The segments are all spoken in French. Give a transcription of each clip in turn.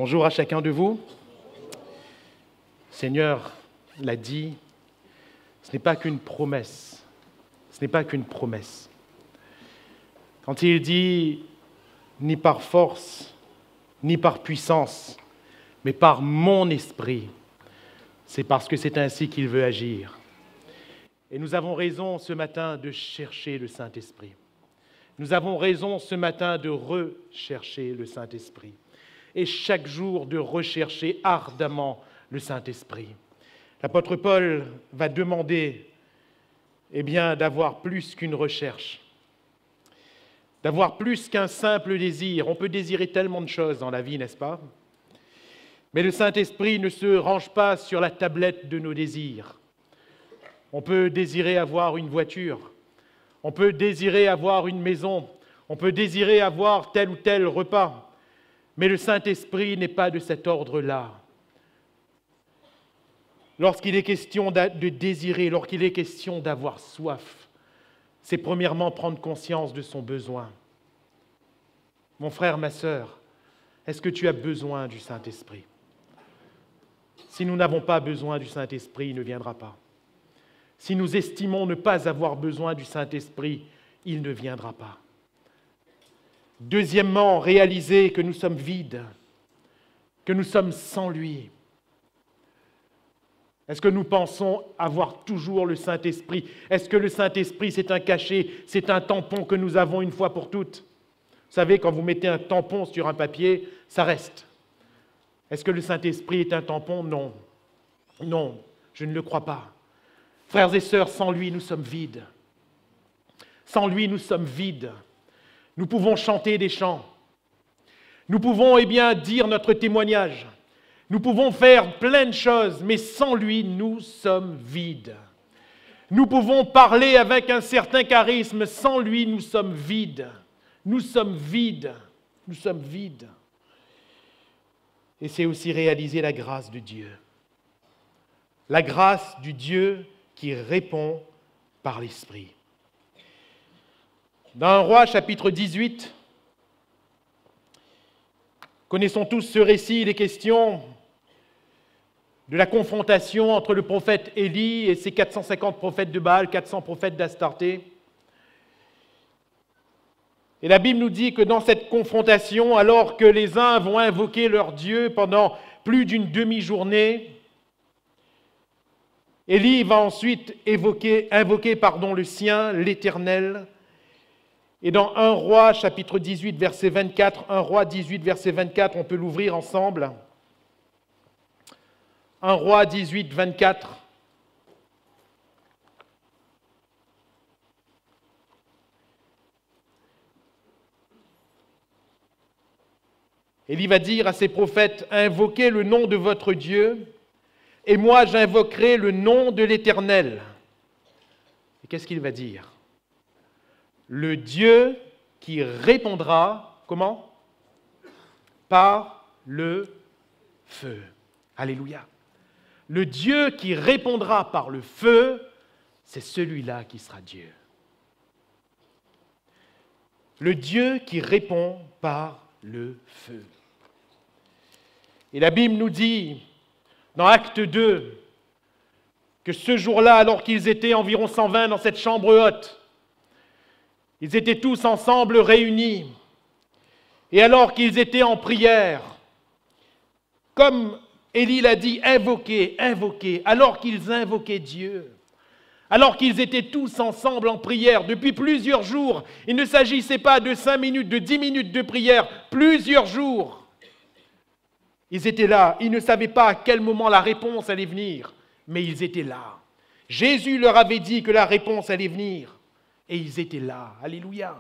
Bonjour à chacun de vous. Le Seigneur l'a dit, ce n'est pas qu'une promesse. Ce n'est pas qu'une promesse. Quand il dit « ni par force, ni par puissance, mais par mon esprit », c'est parce que c'est ainsi qu'il veut agir. Et nous avons raison ce matin de chercher le Saint-Esprit. Nous avons raison ce matin de rechercher le Saint-Esprit. Et chaque jour de rechercher ardemment le Saint-Esprit. L'apôtre Paul va demander d'avoir plus qu'une recherche, d'avoir plus qu'un simple désir. On peut désirer tellement de choses dans la vie, n'est-ce pas? Mais le Saint-Esprit ne se range pas sur la tablette de nos désirs. On peut désirer avoir une voiture, on peut désirer avoir une maison, on peut désirer avoir tel ou tel repas. Mais le Saint-Esprit n'est pas de cet ordre-là. Lorsqu'il est question de désirer, lorsqu'il est question d'avoir soif, c'est premièrement prendre conscience de son besoin. Mon frère, ma sœur, est-ce que tu as besoin du Saint-Esprit? Si nous n'avons pas besoin du Saint-Esprit, il ne viendra pas. Si nous estimons ne pas avoir besoin du Saint-Esprit, il ne viendra pas. Deuxièmement, réaliser que nous sommes vides, que nous sommes sans lui. Est-ce que nous pensons avoir toujours le Saint-Esprit? Est-ce que le Saint-Esprit, c'est un cachet, c'est un tampon que nous avons une fois pour toutes? Vous savez, quand vous mettez un tampon sur un papier, ça reste. Est-ce que le Saint-Esprit est un tampon? Non. Non, je ne le crois pas. Frères et sœurs, sans lui, nous sommes vides. Sans lui, nous sommes vides. Nous pouvons chanter des chants. Nous pouvons dire notre témoignage. Nous pouvons faire plein de choses, mais sans lui, nous sommes vides. Nous pouvons parler avec un certain charisme, sans lui, nous sommes vides. Nous sommes vides. Nous sommes vides. Et c'est aussi réaliser la grâce de Dieu. La grâce du Dieu qui répond par l'Esprit. Dans 1 Roi, chapitre 18, connaissons tous ce récit, il est question de la confrontation entre le prophète Élie et ses 450 prophètes de Baal, 400 prophètes d'Astarté. Et la Bible nous dit que dans cette confrontation, alors que les uns vont invoquer leur Dieu pendant plus d'une demi-journée, Élie va ensuite invoquer le sien, l'Éternel. Et dans 1 Roi, chapitre 18, verset 24, 1 Roi 18, verset 24, on peut l'ouvrir ensemble. 1 Roi 18, 24. Élie va dire à ses prophètes, « Invoquez le nom de votre Dieu, et moi j'invoquerai le nom de l'Éternel. » Et qu'est-ce qu'il va dire? Le Dieu qui répondra, comment? Par le feu. Alléluia. Le Dieu qui répondra par le feu, c'est celui-là qui sera Dieu. Le Dieu qui répond par le feu. Et la Bible nous dit, dans Acte 2, que ce jour-là, alors qu'ils étaient environ 120 dans cette chambre haute, ils étaient tous ensemble réunis. Et alors qu'ils étaient en prière, comme Élie l'a dit, invoquez, invoquez, alors qu'ils invoquaient Dieu, alors qu'ils étaient tous ensemble en prière depuis plusieurs jours, il ne s'agissait pas de 5 minutes, de 10 minutes de prière, plusieurs jours. Ils étaient là, ils ne savaient pas à quel moment la réponse allait venir, mais ils étaient là. Jésus leur avait dit que la réponse allait venir. Et ils étaient là. Alléluia.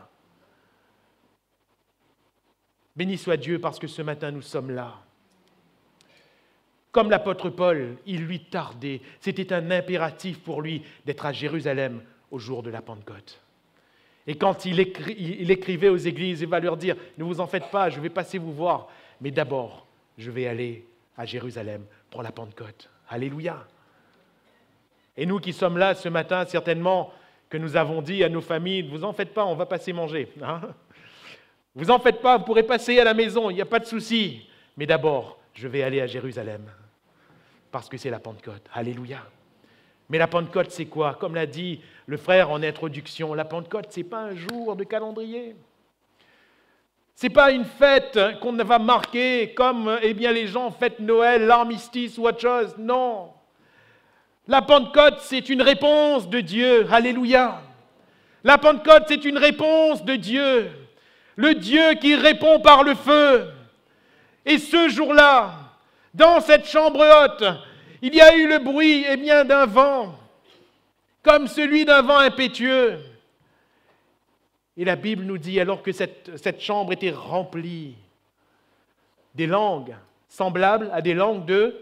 Béni soit Dieu parce que ce matin nous sommes là. Comme l'apôtre Paul, il lui tardait. C'était un impératif pour lui d'être à Jérusalem au jour de la Pentecôte. Et quand il écrivait aux églises, il va leur dire, ne vous en faites pas, je vais passer vous voir. Mais d'abord, je vais aller à Jérusalem pour la Pentecôte. Alléluia. Et nous qui sommes là ce matin, certainement, que nous avons dit à nos familles, ne vous en faites pas, on va passer manger. Hein? Vous en faites pas, vous pourrez passer à la maison, il n'y a pas de souci. Mais d'abord, je vais aller à Jérusalem, parce que c'est la Pentecôte. Alléluia. Mais la Pentecôte, c'est quoi? Comme l'a dit le frère en introduction, la Pentecôte, ce n'est pas un jour de calendrier. Ce n'est pas une fête qu'on va marquer comme les gens fêtent Noël, l'armistice ou autre chose. Non. La Pentecôte, c'est une réponse de Dieu. Alléluia. La Pentecôte, c'est une réponse de Dieu. Le Dieu qui répond par le feu. Et ce jour-là, dans cette chambre haute, il y a eu le bruit d'un vent, comme celui d'un vent impétueux. Et la Bible nous dit, alors que cette chambre était remplie, des langues semblables à des langues de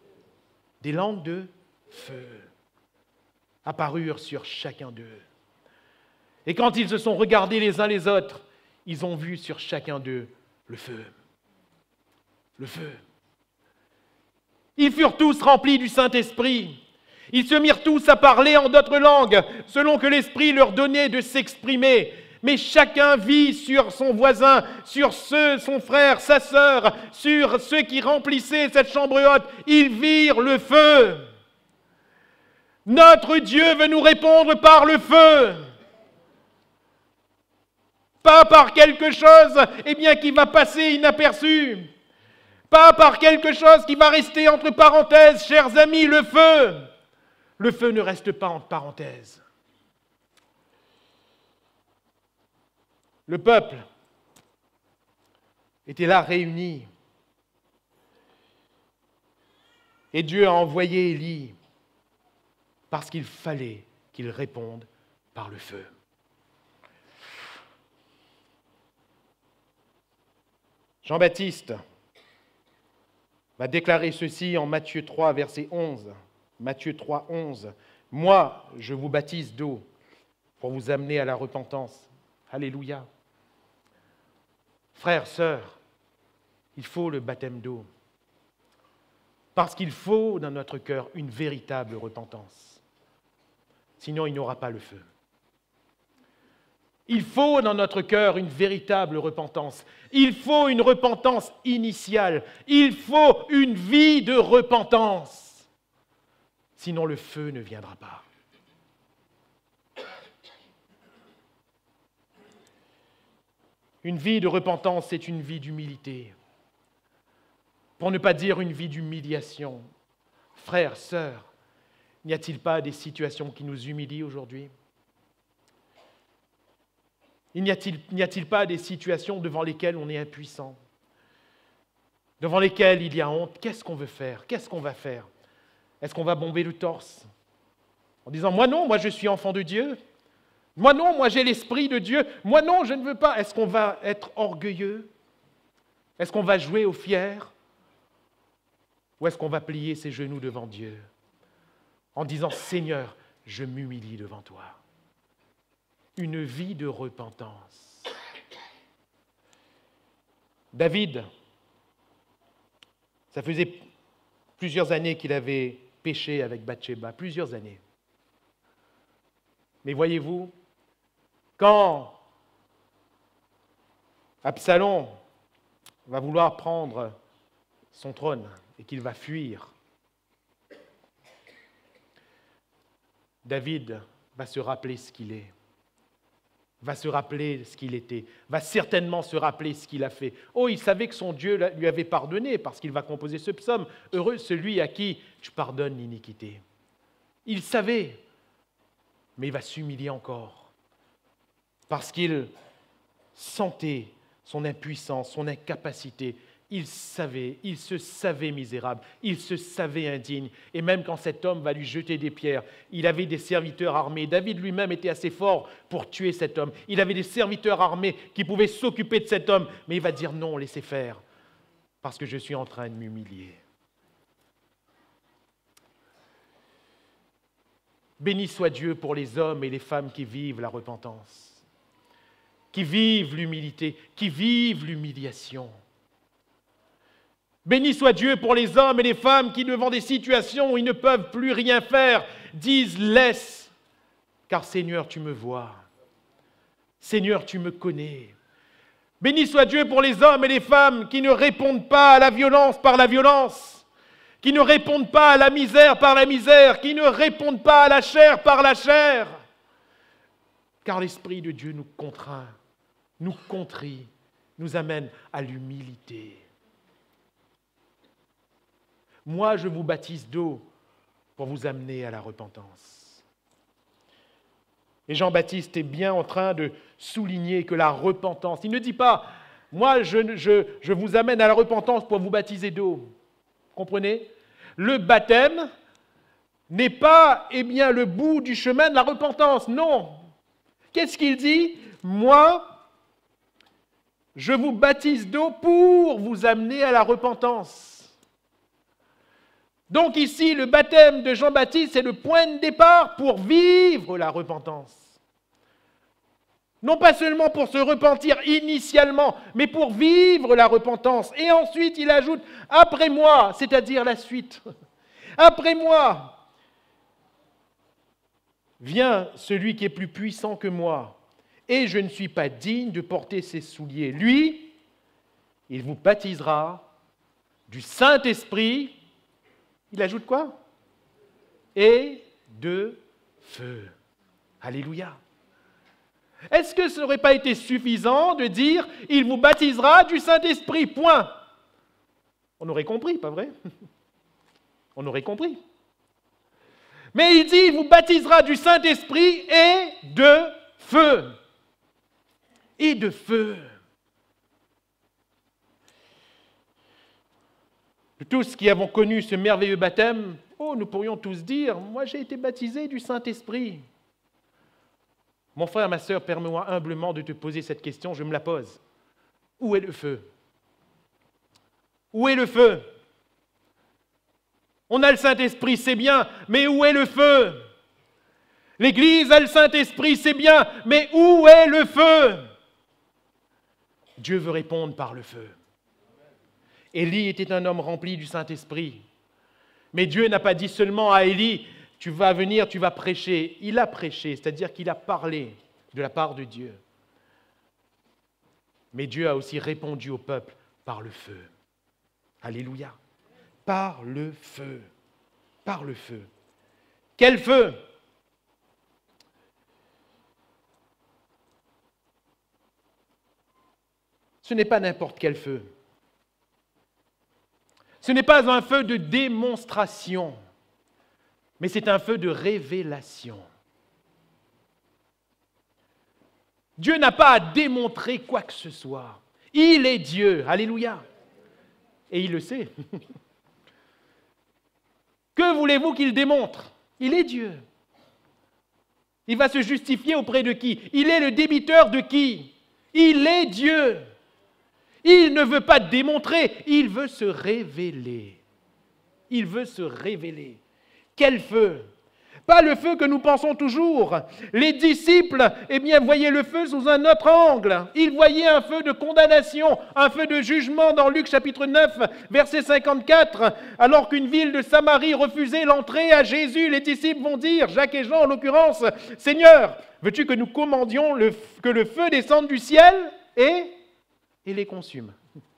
feu apparurent sur chacun d'eux. Et quand ils se sont regardés les uns les autres, ils ont vu sur chacun d'eux le feu. Le feu. Ils furent tous remplis du Saint-Esprit. Ils se mirent tous à parler en d'autres langues, selon que l'Esprit leur donnait de s'exprimer. Mais chacun vit sur son voisin, sur son frère, sa sœur, sur ceux qui remplissaient cette chambre haute. Ils virent le feu. Notre Dieu veut nous répondre par le feu. Pas par quelque chose qui va passer inaperçu. Pas par quelque chose qui va rester entre parenthèses. Chers amis, le feu. Le feu ne reste pas entre parenthèses. Le peuple était là réuni. Et Dieu a envoyé Élie parce qu'il fallait qu'il réponde par le feu. Jean-Baptiste va déclarer ceci en Matthieu 3, verset 11. Matthieu 3, 11. « Moi, je vous baptise d'eau pour vous amener à la repentance. » Alléluia. Frères, sœurs, il faut le baptême d'eau. Parce qu'il faut dans notre cœur une véritable repentance. Sinon, il n'y aura pas le feu. Il faut dans notre cœur une véritable repentance. Il faut une repentance initiale. Il faut une vie de repentance. Sinon, le feu ne viendra pas. Une vie de repentance, c'est une vie d'humilité. Pour ne pas dire une vie d'humiliation. Frères, sœurs, n'y a-t-il pas des situations qui nous humilient aujourd'hui ? N'y a-t-il pas des situations devant lesquelles on est impuissant, devant lesquelles il y a honte? Qu'est-ce qu'on veut faire? Qu'est-ce qu'on va faire? Est-ce qu'on va bomber le torse en disant « Moi non, moi je suis enfant de Dieu. Moi non, moi j'ai l'Esprit de Dieu. Moi non, je ne veux pas. » Est-ce qu'on va être orgueilleux? Est-ce qu'on va jouer au fier? Ou est-ce qu'on va plier ses genoux devant Dieu en disant « Seigneur, je m'humilie devant toi. » Une vie de repentance. David, ça faisait plusieurs années qu'il avait péché avec Bathsheba, plusieurs années. Mais voyez-vous, quand Absalom va vouloir prendre son trône et qu'il va fuir, David va se rappeler ce qu'il est. Va se rappeler ce qu'il était, va certainement se rappeler ce qu'il a fait. Oh, il savait que son Dieu lui avait pardonné parce qu'il va composer ce psaume. Heureux celui à qui tu pardonnes l'iniquité. Il savait, mais il va s'humilier encore parce qu'il sentait son impuissance, son incapacité. Il se savait misérable, il se savait indigne. Et même quand cet homme va lui jeter des pierres, il avait des serviteurs armés. David lui-même était assez fort pour tuer cet homme. Il avait des serviteurs armés qui pouvaient s'occuper de cet homme. Mais il va dire non, laissez faire, parce que je suis en train de m'humilier. Béni soit Dieu pour les hommes et les femmes qui vivent la repentance, qui vivent l'humilité, qui vivent l'humiliation. Béni soit Dieu pour les hommes et les femmes qui, devant des situations où ils ne peuvent plus rien faire, disent « Laisse, car Seigneur, tu me vois. Seigneur, tu me connais. » Béni soit Dieu pour les hommes et les femmes qui ne répondent pas à la violence par la violence, qui ne répondent pas à la misère par la misère, qui ne répondent pas à la chair par la chair. Car l'Esprit de Dieu nous contraint, nous contrit, nous amène à l'humilité. Moi, je vous baptise d'eau pour vous amener à la repentance. Et Jean-Baptiste est bien en train de souligner que la repentance, il ne dit pas « moi, je vous amène à la repentance pour vous baptiser d'eau ». Comprenez ? Le baptême n'est pas le bout du chemin de la repentance, non. Qu'est-ce qu'il dit ? Moi, je vous baptise d'eau pour vous amener à la repentance. Donc ici, le baptême de Jean-Baptiste, c'est le point de départ pour vivre la repentance. Non pas seulement pour se repentir initialement, mais pour vivre la repentance. Et ensuite, il ajoute « après moi », c'est-à-dire la suite. « Après moi, vient celui qui est plus puissant que moi, et je ne suis pas digne de porter ses souliers. Lui, il vous baptisera du Saint-Esprit. » Il ajoute quoi ? Et de feu. Alléluia. Est-ce que ça n'aurait pas été suffisant de dire « il vous baptisera du Saint-Esprit », point. On aurait compris, pas vrai ? On aurait compris. Mais il dit « il vous baptisera du Saint-Esprit et de feu ». Et de feu. Nous tous qui avons connu ce merveilleux baptême, nous pourrions tous dire « moi j'ai été baptisé du Saint-Esprit ». Mon frère, ma sœur, permets-moi humblement de te poser cette question, je me la pose. Où est le feu ? Où est le feu ? On a le Saint-Esprit, c'est bien, mais où est le feu ? L'Église a le Saint-Esprit, c'est bien, mais où est le feu ? Dieu veut répondre par le feu. Élie était un homme rempli du Saint-Esprit. Mais Dieu n'a pas dit seulement à Élie, tu vas venir, tu vas prêcher. Il a prêché, c'est-à-dire qu'il a parlé de la part de Dieu. Mais Dieu a aussi répondu au peuple par le feu. Alléluia. Par le feu. Par le feu. Quel feu ? Ce n'est pas n'importe quel feu. Ce n'est pas un feu de démonstration, mais c'est un feu de révélation. Dieu n'a pas à démontrer quoi que ce soit. Il est Dieu. Alléluia. Et il le sait. Que voulez-vous qu'il démontre ? Il est Dieu. Il va se justifier auprès de qui ? Il est le débiteur de qui ? Il est Dieu. Il ne veut pas démontrer, il veut se révéler. Il veut se révéler. Quel feu ? Pas le feu que nous pensons toujours. Les disciples, voyaient le feu sous un autre angle. Ils voyaient un feu de condamnation, un feu de jugement dans Luc chapitre 9, verset 54. Alors qu'une ville de Samarie refusait l'entrée à Jésus, les disciples vont dire, Jacques et Jean en l'occurrence, « Seigneur, veux-tu que nous commandions que le feu descende du ciel et les consume. »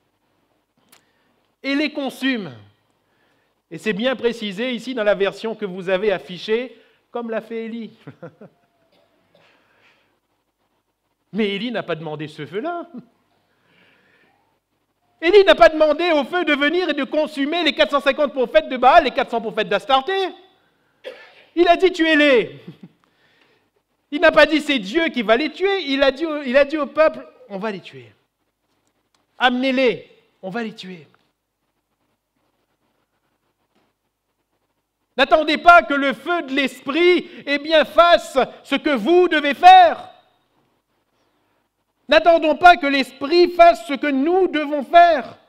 Et les consume. Et c'est bien précisé ici dans la version que vous avez affichée, comme l'a fait Élie. Mais Élie n'a pas demandé ce feu-là. Élie n'a pas demandé au feu de venir et de consumer les 450 prophètes de Baal, les 400 prophètes d'Astarté. Il a dit tuez-les. Il n'a pas dit c'est Dieu qui va les tuer. Il a dit au peuple on va les tuer. Amenez-les, on va les tuer. N'attendez pas que le feu de l'Esprit fasse ce que vous devez faire. N'attendons pas que l'Esprit fasse ce que nous devons faire.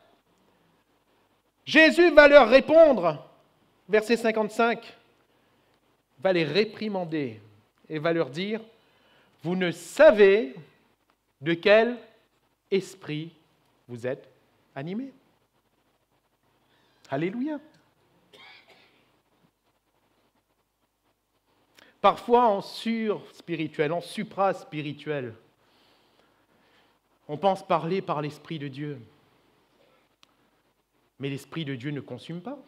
Jésus va leur répondre, verset 55, va les réprimander et va leur dire, vous ne savez de quel esprit vous êtes animés. Alléluia. Parfois en sur-spirituel, en supra-spirituel, On pense parler par l'Esprit de Dieu. Mais l'Esprit de Dieu ne consume pas.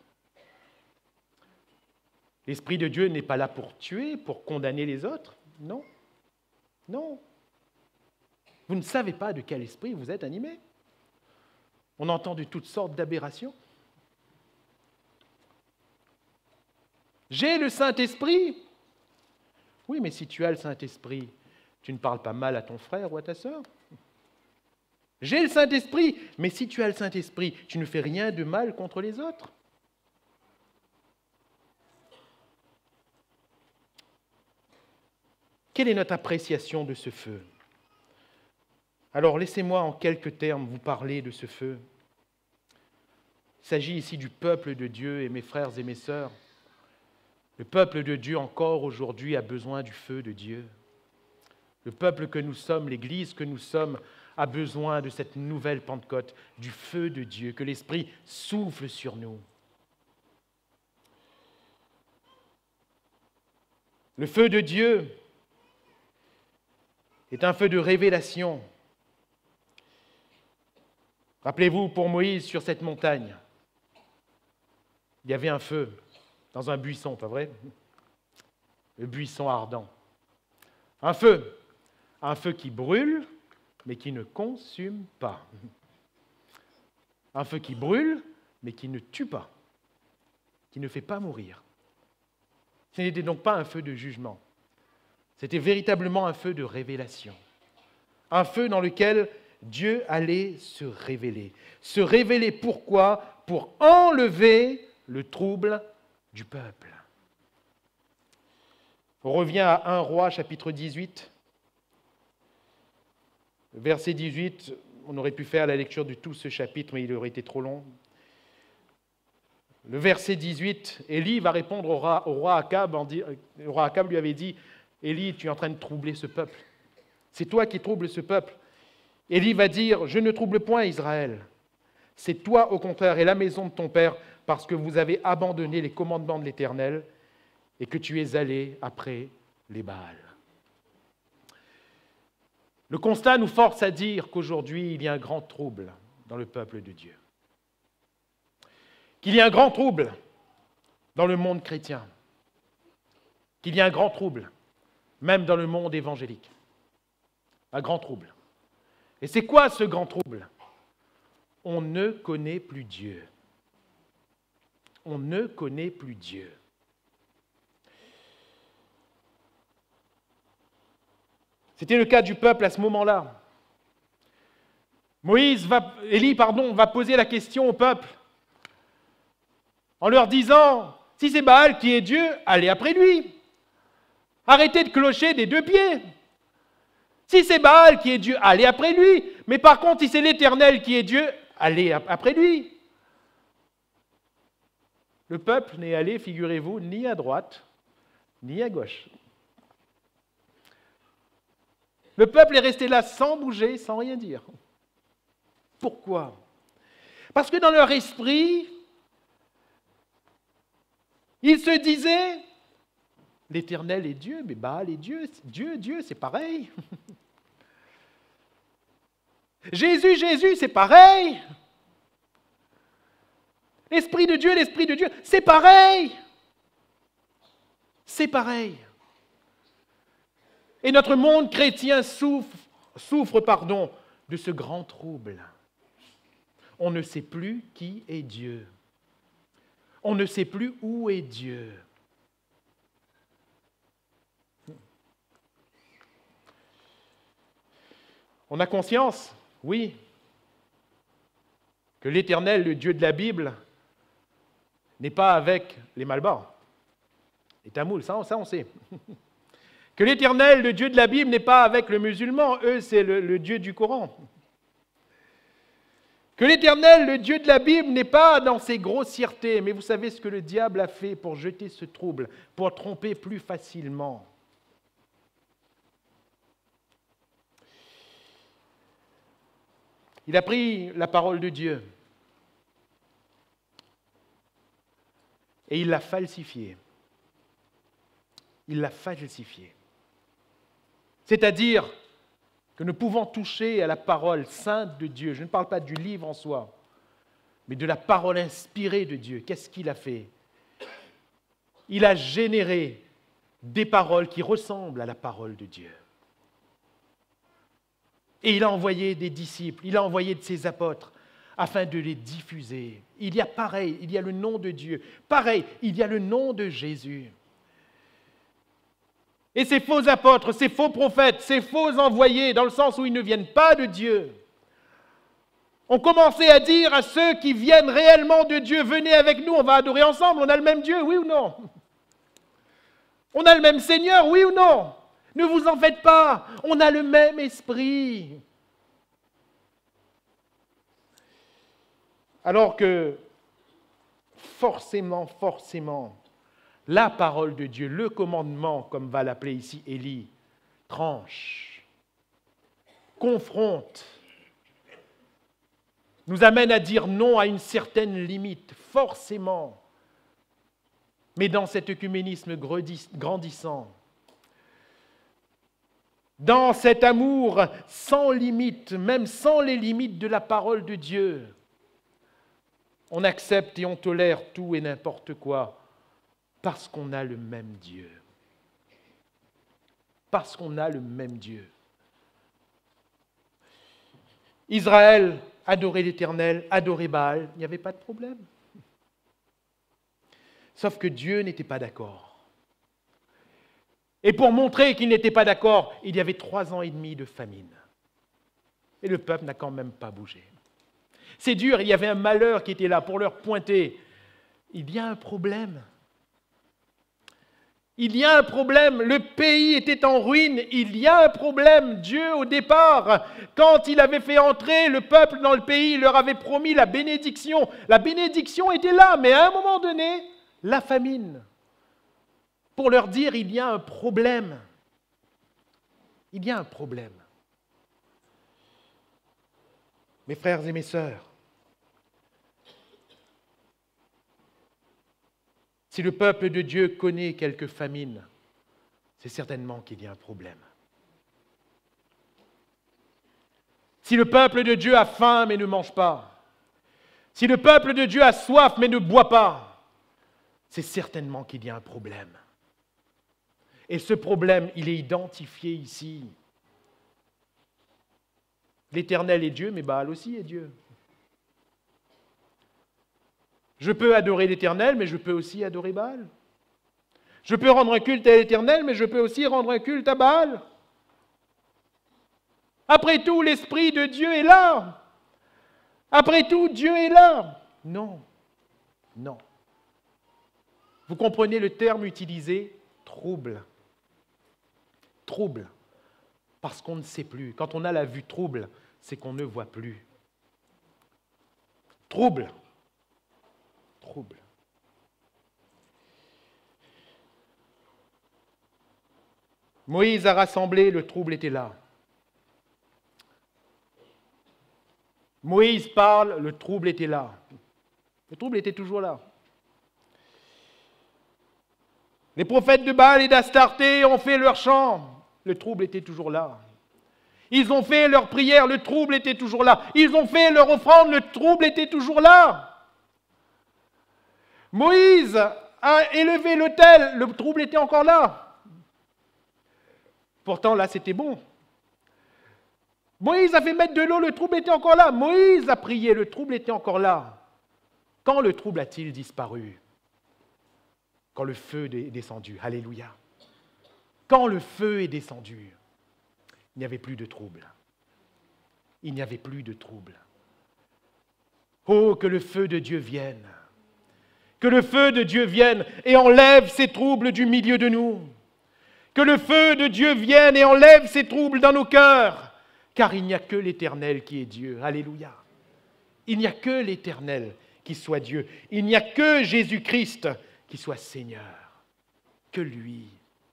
L'Esprit de Dieu n'est pas là pour tuer, pour condamner les autres. Non. Non. Vous ne savez pas de quel esprit vous êtes animé. On entend de toutes sortes d'aberrations. J'ai le Saint-Esprit. Oui, mais si tu as le Saint-Esprit, tu ne parles pas mal à ton frère ou à ta sœur. J'ai le Saint-Esprit, mais si tu as le Saint-Esprit, tu ne fais rien de mal contre les autres. Quelle est notre appréciation de ce feu? Alors laissez-moi en quelques termes vous parler de ce feu. Il s'agit ici du peuple de Dieu, et mes frères et mes sœurs, le peuple de Dieu encore aujourd'hui a besoin du feu de Dieu. Le peuple que nous sommes, l'Église que nous sommes, a besoin de cette nouvelle Pentecôte, du feu de Dieu, que l'Esprit souffle sur nous. Le feu de Dieu est un feu de révélation. Rappelez-vous, pour Moïse, sur cette montagne, il y avait un feu dans un buisson, pas vrai? Le buisson ardent. Un feu qui brûle, mais qui ne consume pas. Un feu qui brûle, mais qui ne tue pas, qui ne fait pas mourir. Ce n'était donc pas un feu de jugement. C'était véritablement un feu de révélation. Un feu dans lequel Dieu allait se révéler. Se révéler pourquoi? Pour enlever le trouble du peuple. On revient à 1 Roi, chapitre 18. Verset 18, on aurait pu faire la lecture de tout ce chapitre, mais il aurait été trop long. Le verset 18, Élie va répondre au roi Akab. Le roi Akab lui avait dit, « Élie, tu es en train de troubler ce peuple. C'est toi qui troubles ce peuple. » Élie va dire, « Je ne trouble point Israël. C'est toi, au contraire, et la maison de ton père, parce que vous avez abandonné les commandements de l'Éternel et que tu es allé après les Baals. » Le constat nous force à dire qu'aujourd'hui, il y a un grand trouble dans le peuple de Dieu. Qu'il y a un grand trouble dans le monde chrétien. Qu'il y a un grand trouble, même dans le monde évangélique. Un grand trouble. Et c'est quoi ce grand trouble? On ne connaît plus Dieu. On ne connaît plus Dieu. C'était le cas du peuple à ce moment-là. Élie va poser la question au peuple en leur disant, si c'est Baal qui est Dieu, allez après lui. Arrêtez de clocher des deux pieds. Si c'est Baal qui est Dieu, allez après lui. Mais par contre, si c'est l'Éternel qui est Dieu, allez après lui. Le peuple n'est allé, figurez-vous, ni à droite, ni à gauche. Le peuple est resté là sans bouger, sans rien dire. Pourquoi? Parce que dans leur esprit, ils se disaient, l'Éternel est Dieu, mais Baal est Dieu. Dieu, c'est pareil. Jésus, c'est pareil. L'Esprit de Dieu, c'est pareil. C'est pareil. Et notre monde chrétien souffre de ce grand trouble. On ne sait plus qui est Dieu. On ne sait plus où est Dieu. On a conscience, oui, que l'Éternel, le Dieu de la Bible, n'est pas avec les Malbars, les Tamouls, ça on sait. Que l'Éternel, le Dieu de la Bible, n'est pas avec le musulman, eux c'est le Dieu du Coran. Que l'Éternel, le Dieu de la Bible, n'est pas dans ses grossièretés, mais vous savez ce que le diable a fait pour jeter ce trouble, pour tromper plus facilement. Il a pris la parole de Dieu et il l'a falsifiée. Il l'a falsifiée. C'est-à-dire que nous pouvons toucher à la parole sainte de Dieu. Je ne parle pas du livre en soi, mais de la parole inspirée de Dieu. Qu'est-ce qu'il a fait? Il a généré des paroles qui ressemblent à la parole de Dieu. Et il a envoyé des disciples, il a envoyé de ses apôtres afin de les diffuser. Il y a pareil, il y a le nom de Dieu. Pareil, il y a le nom de Jésus. Et ces faux apôtres, ces faux prophètes, ces faux envoyés, dans le sens où ils ne viennent pas de Dieu, ont commencé à dire à ceux qui viennent réellement de Dieu, venez avec nous, on va adorer ensemble, on a le même Dieu, oui ou non? On a le même Seigneur, oui ou non? Ne vous en faites pas, on a le même esprit. Alors que forcément, la parole de Dieu, le commandement, comme va l'appeler ici Élie, tranche, confronte, nous amène à dire non à une certaine limite, forcément. Mais dans cet œcuménisme grandissant, dans cet amour sans limite, même sans les limites de la parole de Dieu, on accepte et on tolère tout et n'importe quoi parce qu'on a le même Dieu. Parce qu'on a le même Dieu. Israël adorait l'Éternel, adorait Baal, il n'y avait pas de problème. Sauf que Dieu n'était pas d'accord. Et pour montrer qu'il n'était pas d'accord, il y avait 3 ans et demi de famine. Et le peuple n'a quand même pas bougé. C'est dur, il y avait un malheur qui était là pour leur pointer. Il y a un problème. Il y a un problème. Le pays était en ruine. Il y a un problème. Dieu, au départ, quand il avait fait entrer le peuple dans le pays, il leur avait promis la bénédiction. La bénédiction était là, mais à un moment donné, la famine. Pour leur dire, il y a un problème. Il y a un problème. Mes frères et mes sœurs, si le peuple de Dieu connaît quelques famines, c'est certainement qu'il y a un problème. Si le peuple de Dieu a faim mais ne mange pas, si le peuple de Dieu a soif mais ne boit pas, c'est certainement qu'il y a un problème. Et ce problème, il est identifié ici. L'Éternel est Dieu, mais Baal aussi est Dieu. Je peux adorer l'Éternel, mais je peux aussi adorer Baal. Je peux rendre un culte à l'Éternel, mais je peux aussi rendre un culte à Baal. Après tout, l'Esprit de Dieu est là. Après tout, Dieu est là. Non, non. Vous comprenez le terme utilisé? Trouble. Trouble. Parce qu'on ne sait plus. Quand on a la vue trouble, c'est qu'on ne voit plus. Trouble. Trouble. Moïse a rassemblé, le trouble était là. Moïse parle, le trouble était là. Le trouble était toujours là. Les prophètes de Baal et d'Astarté ont fait leur chant, le trouble était toujours là. Ils ont fait leur prière, le trouble était toujours là. Ils ont fait leur offrande, le trouble était toujours là. Moïse a élevé l'autel, le trouble était encore là. Pourtant, là, c'était bon. Moïse a fait mettre de l'eau, le trouble était encore là. Moïse a prié, le trouble était encore là. Quand le trouble a-t-il disparu? Quand le feu est descendu. Alléluia. Quand le feu est descendu, il n'y avait plus de trouble. Il n'y avait plus de trouble. Oh, que le feu de Dieu vienne. Que le feu de Dieu vienne et enlève ces troubles du milieu de nous. Que le feu de Dieu vienne et enlève ces troubles dans nos cœurs. Car il n'y a que l'Éternel qui est Dieu. Alléluia. Il n'y a que l'Éternel qui soit Dieu. Il n'y a que Jésus-Christ qui soit Seigneur. Que lui.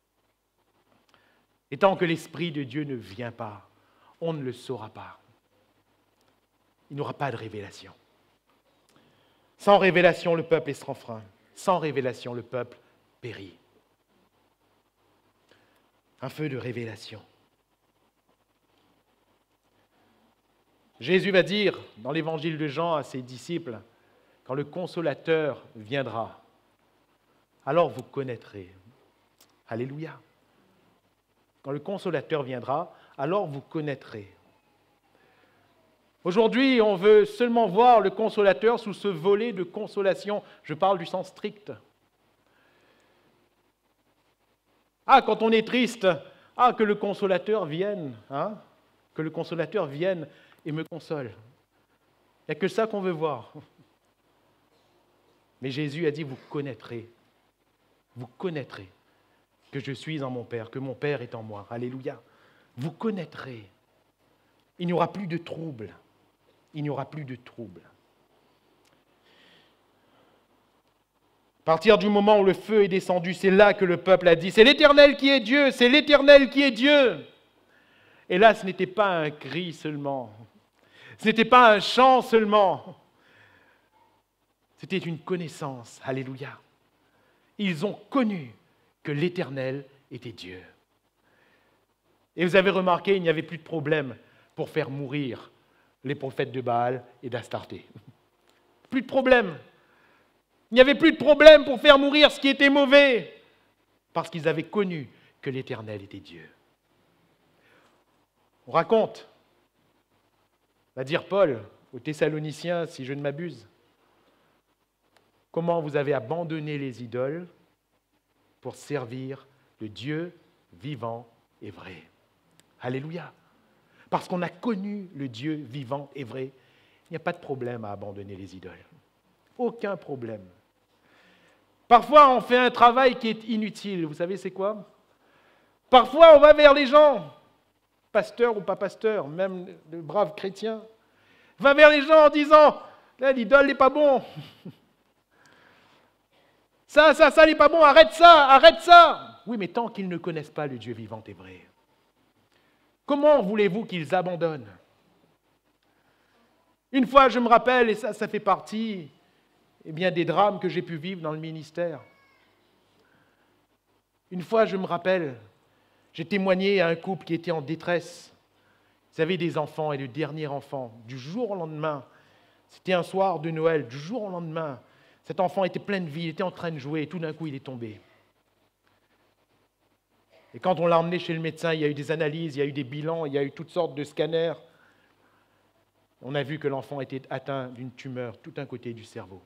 Et tant que l'Esprit de Dieu ne vient pas, on ne le saura pas. Il n'aura pas de révélation. Sans révélation, le peuple est sans frein. Sans révélation, le peuple périt. Un feu de révélation. Jésus va dire dans l'évangile de Jean à ses disciples, quand le consolateur viendra, alors vous connaîtrez. Alléluia. Quand le consolateur viendra, alors vous connaîtrez. Aujourd'hui, on veut seulement voir le consolateur sous ce volet de consolation. Je parle du sens strict. Ah, quand on est triste, ah, que le consolateur vienne, hein, que le consolateur vienne et me console. Il n'y a que ça qu'on veut voir. Mais Jésus a dit, vous connaîtrez que je suis en mon Père, que mon Père est en moi. Alléluia. Vous connaîtrez. Il n'y aura plus de trouble. Il n'y aura plus de trouble. À partir du moment où le feu est descendu, c'est là que le peuple a dit, c'est l'Éternel qui est Dieu, c'est l'Éternel qui est Dieu. Et là, ce n'était pas un cri seulement, ce n'était pas un chant seulement, c'était une connaissance. Alléluia. Ils ont connu que l'Éternel était Dieu. Et vous avez remarqué, il n'y avait plus de problème pour faire mourir les prophètes de Baal et d'Astarté. Plus de problème. Il n'y avait plus de problème pour faire mourir ce qui était mauvais, parce qu'ils avaient connu que l'Éternel était Dieu. On raconte, va dire Paul aux Thessaloniciens, si je ne m'abuse, comment vous avez abandonné les idoles pour servir le Dieu vivant et vrai. Alléluia. Parce qu'on a connu le Dieu vivant et vrai, il n'y a pas de problème à abandonner les idoles. Aucun problème. Parfois, on fait un travail qui est inutile. Vous savez, c'est quoi? Parfois, on va vers les gens, pasteurs ou pas pasteurs, même de braves chrétiens, va vers les gens en disant, là, l'idole n'est pas bon. Ça n'est pas bon, arrête ça. Oui, mais tant qu'ils ne connaissent pas le Dieu vivant et vrai, comment voulez-vous qu'ils abandonnent? Une fois, je me rappelle, et ça fait partie des drames que j'ai pu vivre dans le ministère. Une fois, je me rappelle, j'ai témoigné à un couple qui était en détresse. Ils avaient des enfants et le dernier enfant, du jour au lendemain, c'était un soir de Noël, du jour au lendemain, cet enfant était plein de vie, il était en train de jouer et tout d'un coup, il est tombé. Et quand on l'a emmené chez le médecin, il y a eu des analyses, il y a eu des bilans, il y a eu toutes sortes de scanners. On a vu que l'enfant était atteint d'une tumeur tout un côté du cerveau.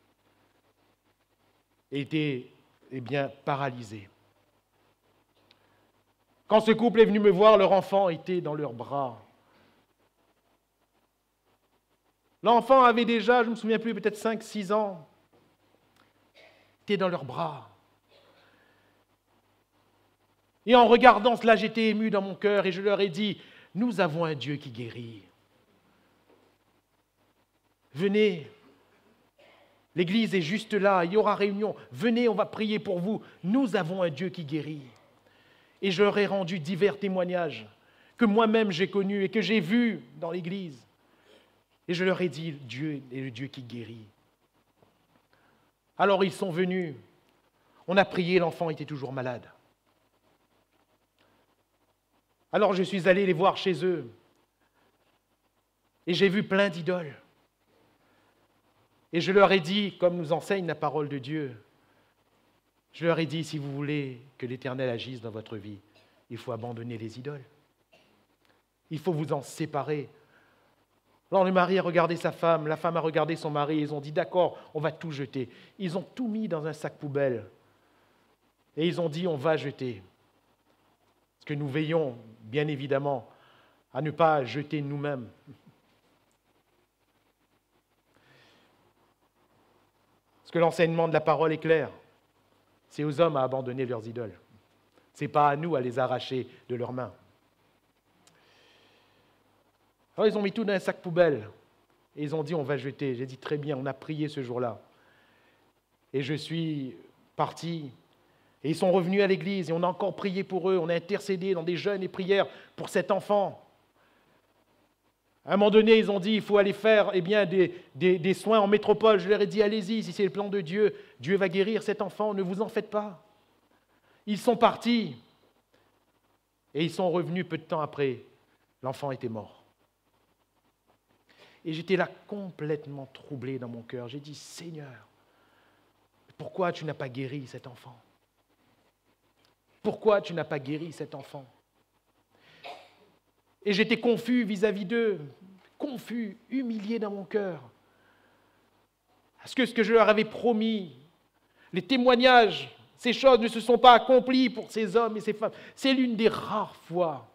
Et était paralysé. Quand ce couple est venu me voir, leur enfant était dans leurs bras. L'enfant avait déjà, je ne me souviens plus, peut-être 5-6 ans. Il était dans leurs bras. Et en regardant cela, j'étais ému dans mon cœur et je leur ai dit, nous avons un Dieu qui guérit. Venez, l'église est juste là, il y aura réunion. Venez, on va prier pour vous. Nous avons un Dieu qui guérit. Et je leur ai rendu divers témoignages que moi-même j'ai connus et que j'ai vus dans l'église. Et je leur ai dit, Dieu est le Dieu qui guérit. Alors ils sont venus. On a prié, l'enfant était toujours malade. Alors je suis allé les voir chez eux. Et j'ai vu plein d'idoles. Et je leur ai dit, comme nous enseigne la parole de Dieu, je leur ai dit, si vous voulez que l'Éternel agisse dans votre vie, il faut abandonner les idoles. Il faut vous en séparer. Alors le mari a regardé sa femme, la femme a regardé son mari, ils ont dit, d'accord, on va tout jeter. Ils ont tout mis dans un sac poubelle. Et ils ont dit, on va jeter. Parce que nous veillons, bien évidemment, à ne pas jeter nous-mêmes. Parce que l'enseignement de la parole est clair. C'est aux hommes à abandonner leurs idoles. Ce n'est pas à nous à les arracher de leurs mains. Alors ils ont mis tout dans un sac poubelle. Et ils ont dit, on va jeter. J'ai dit, très bien, on a prié ce jour-là. Et je suis parti. Et ils sont revenus à l'église et on a encore prié pour eux. On a intercédé dans des jeûnes et prières pour cet enfant. À un moment donné, ils ont dit, il faut aller faire des soins en métropole. Je leur ai dit, allez-y, si c'est le plan de Dieu, Dieu va guérir cet enfant, ne vous en faites pas. Ils sont partis et ils sont revenus peu de temps après. L'enfant était mort. Et j'étais là complètement troublé dans mon cœur. J'ai dit, Seigneur, pourquoi tu n'as pas guéri cet enfant? Pourquoi tu n'as pas guéri cet enfant? Et j'étais confus vis-à-vis d'eux, confus, humilié dans mon cœur. Parce que ce que je leur avais promis, les témoignages, ces choses ne se sont pas accomplies pour ces hommes et ces femmes. C'est l'une des rares fois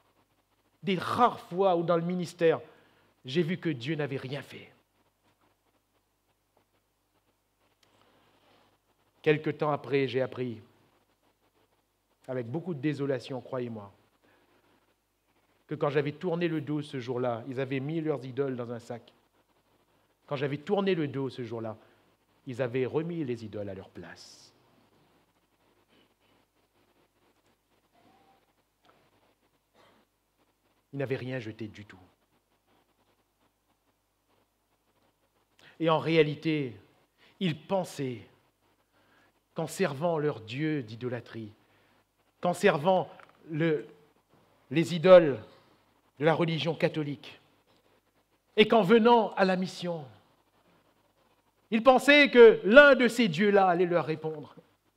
où dans le ministère, j'ai vu que Dieu n'avait rien fait. Quelque temps après, j'ai appris, avec beaucoup de désolation, croyez-moi, que quand j'avais tourné le dos ce jour-là, ils avaient mis leurs idoles dans un sac. Quand j'avais tourné le dos ce jour-là, ils avaient remis les idoles à leur place. Ils n'avaient rien jeté du tout. Et en réalité, ils pensaient qu'en servant leur Dieu d'idolâtrie, qu'en servant les idoles de la religion catholique, et qu'en venant à la mission, ils pensaient que l'un de ces dieux-là allait leur répondre.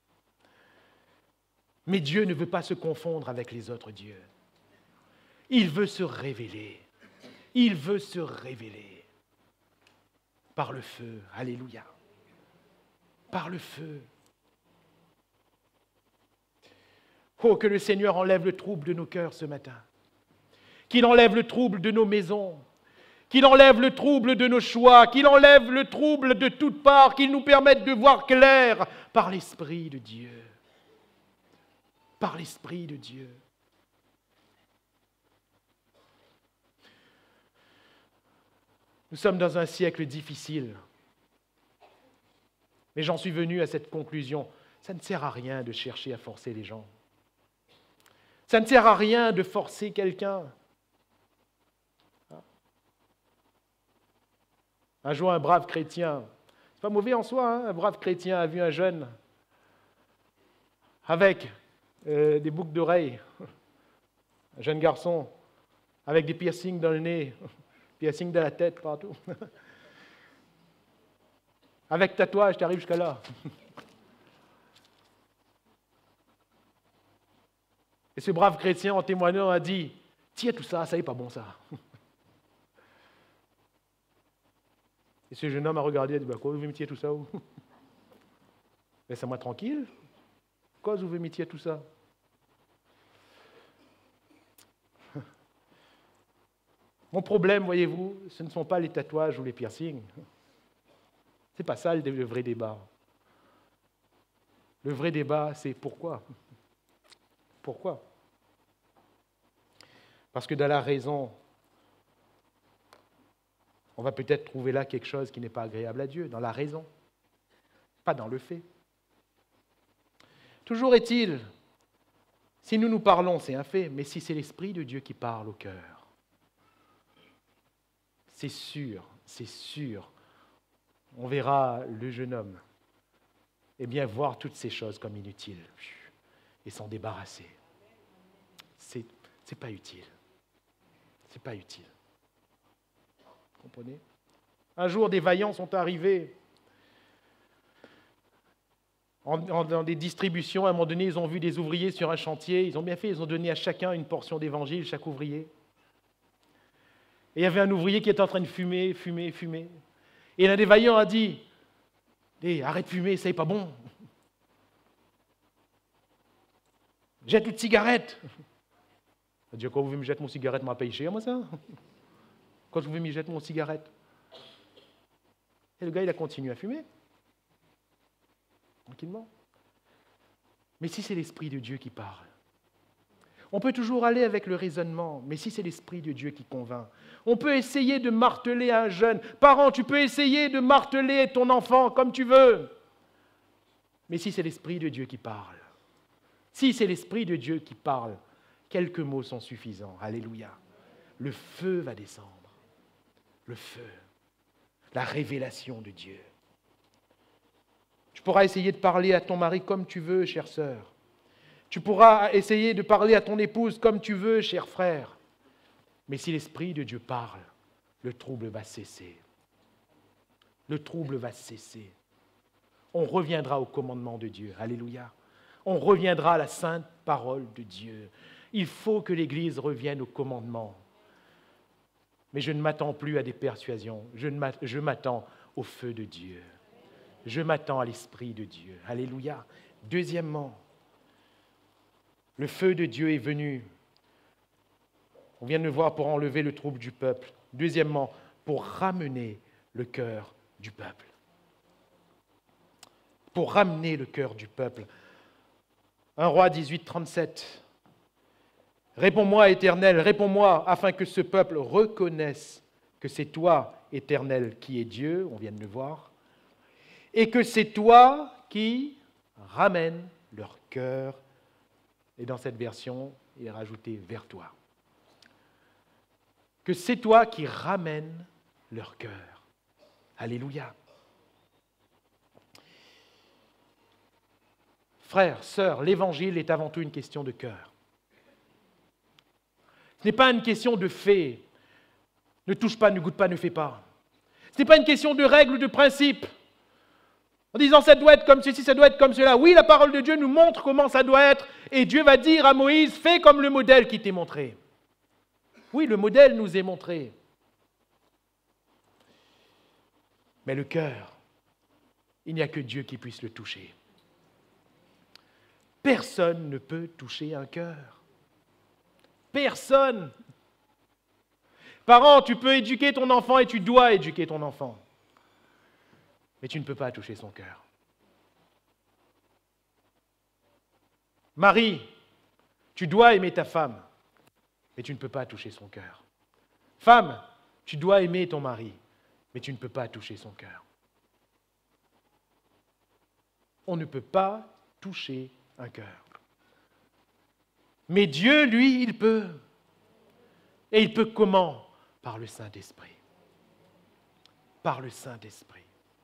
Mais Dieu ne veut pas se confondre avec les autres dieux. Il veut se révéler. Il veut se révéler par le feu. Alléluia. Par le feu. Oh, que le Seigneur enlève le trouble de nos cœurs ce matin. Qu'il enlève le trouble de nos maisons. Qu'il enlève le trouble de nos choix. Qu'il enlève le trouble de toutes parts. Qu'il nous permette de voir clair par l'Esprit de Dieu. Par l'Esprit de Dieu. Nous sommes dans un siècle difficile. Mais j'en suis venu à cette conclusion. Ça ne sert à rien de chercher à forcer les gens. Ça ne sert à rien de forcer quelqu'un. Un jour, un brave chrétien, c'est pas mauvais en soi, hein, un brave chrétien a vu un jeune avec des boucles d'oreilles, un jeune garçon avec des piercings dans le nez, piercings dans la tête, partout. Avec tatouage, tu arrives jusqu'à là. Et ce brave chrétien, en témoignant, a dit, « Tiens tout ça, ça n'est pas bon ça. » Et ce jeune homme a regardé et a dit, « Quoi, vous voulez me tirer tout ça où? Laissez-moi tranquille. Pourquoi vous voulez me tirer tout ça? » Mon problème, voyez-vous, ce ne sont pas les tatouages ou les piercings. Ce n'est pas ça le vrai débat. Le vrai débat, c'est pourquoi? Pourquoi? Parce que dans la raison, on va peut-être trouver là quelque chose qui n'est pas agréable à Dieu, dans la raison, pas dans le fait. Toujours est-il, si nous nous parlons, c'est un fait, mais si c'est l'Esprit de Dieu qui parle au cœur, c'est sûr, on verra le jeune homme, bien voir toutes ces choses comme inutiles et s'en débarrasser. C'est pas utile. C'est pas utile. Vous comprenez? Un jour, des vaillants sont arrivés dans des distributions. À un moment donné, ils ont vu des ouvriers sur un chantier. Ils ont bien fait, ils ont donné à chacun une portion d'évangile, chaque ouvrier. Et il y avait un ouvrier qui était en train de fumer. Et l'un des vaillants a dit, arrête de fumer, ça n'est pas bon. Jette une cigarette. Il a dit, quoi, vous voulez me jeter mon cigarette, m'a payé cher, moi, ça? Quand vous voulez me jeter mon cigarette? Et le gars, il a continué à fumer. Tranquillement. Mais si c'est l'Esprit de Dieu qui parle, on peut toujours aller avec le raisonnement, mais si c'est l'Esprit de Dieu qui convainc, on peut essayer de marteler un jeune. Parent, tu peux essayer de marteler ton enfant comme tu veux. Mais si c'est l'Esprit de Dieu qui parle, si c'est l'Esprit de Dieu qui parle, quelques mots sont suffisants. Alléluia. Le feu va descendre. Le feu. La révélation de Dieu. Tu pourras essayer de parler à ton mari comme tu veux, chère sœur. Tu pourras essayer de parler à ton épouse comme tu veux, cher frère. Mais si l'Esprit de Dieu parle, le trouble va cesser. Le trouble va cesser. On reviendra au commandement de Dieu. Alléluia. On reviendra à la sainte parole de Dieu. Il faut que l'Église revienne au commandement. Mais je ne m'attends plus à des persuasions. Je m'attends au feu de Dieu. Je m'attends à l'Esprit de Dieu. Alléluia. Deuxièmement, le feu de Dieu est venu. On vient de le voir pour enlever le trouble du peuple. Deuxièmement, pour ramener le cœur du peuple. Pour ramener le cœur du peuple. 1 Roi 18, 37. Réponds-moi, Éternel, réponds-moi, afin que ce peuple reconnaisse que c'est toi, Éternel, qui es Dieu, on vient de le voir, et que c'est toi qui ramènes leur cœur. Et dans cette version, il est rajouté vers toi. Que c'est toi qui ramènes leur cœur. Alléluia. Frères, sœurs, l'Évangile est avant tout une question de cœur. Ce n'est pas une question de fait. Ne touche pas, ne goûte pas, ne fais pas. Ce n'est pas une question de règles ou de principes. En disant ça doit être comme ceci, ça doit être comme cela. Oui, la parole de Dieu nous montre comment ça doit être. Et Dieu va dire à Moïse, fais comme le modèle qui t'est montré. Oui, le modèle nous est montré. Mais le cœur, il n'y a que Dieu qui puisse le toucher. Personne ne peut toucher un cœur. Personne. Parent, tu peux éduquer ton enfant et tu dois éduquer ton enfant. Mais tu ne peux pas toucher son cœur. Marie, tu dois aimer ta femme, mais tu ne peux pas toucher son cœur. Femme, tu dois aimer ton mari, mais tu ne peux pas toucher son cœur. On ne peut pas toucher un cœur. Mais Dieu, lui, il peut. Et il peut comment? Par le Saint-Esprit. Par le Saint-Esprit.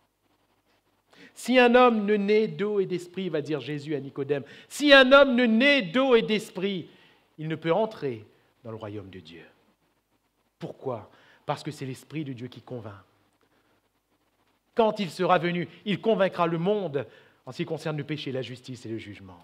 Si un homme ne naît d'eau et d'esprit, va dire Jésus à Nicodème, si un homme ne naît d'eau et d'esprit, il ne peut entrer dans le royaume de Dieu. Pourquoi? Parce que c'est l'Esprit de Dieu qui convainc. Quand il sera venu, il convaincra le monde en ce qui concerne le péché, la justice et le jugement.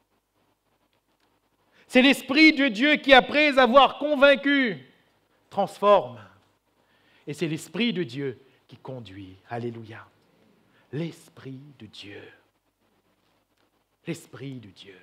C'est l'Esprit de Dieu qui, après avoir convaincu, transforme. Et c'est l'Esprit de Dieu qui conduit. Alléluia. L'Esprit de Dieu. L'Esprit de Dieu.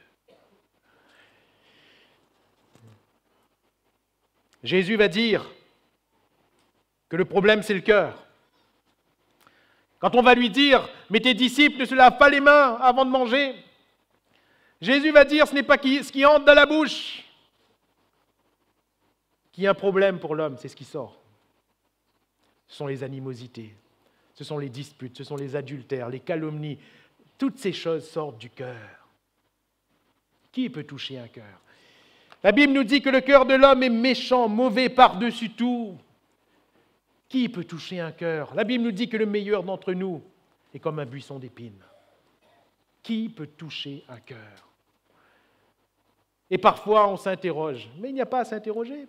Jésus va dire que le problème, c'est le cœur. Quand on va lui dire « Mais tes disciples ne se lavent pas les mains avant de manger », Jésus va dire « Ce n'est pas ce qui entre dans la bouche qui est un problème pour l'homme, c'est ce qui sort. Ce sont les animosités, ce sont les disputes, ce sont les adultères, les calomnies. Toutes ces choses sortent du cœur. Qui peut toucher un cœur? La Bible nous dit que le cœur de l'homme est méchant, mauvais par-dessus tout. Qui peut toucher un cœur? La Bible nous dit que le meilleur d'entre nous est comme un buisson d'épines. Qui peut toucher un cœur? Et parfois, on s'interroge. Mais il n'y a pas à s'interroger.